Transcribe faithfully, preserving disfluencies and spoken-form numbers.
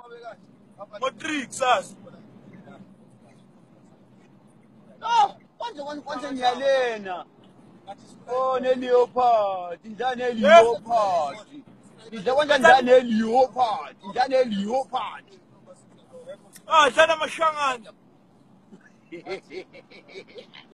Matrix sasa. Ah, kwanza kwanza ngiyalena. Oh, ne-leopard, ndane-leopard. Ngidla kwanza ndane-leopard, ndane-leopard. Ah, dlala amashangana.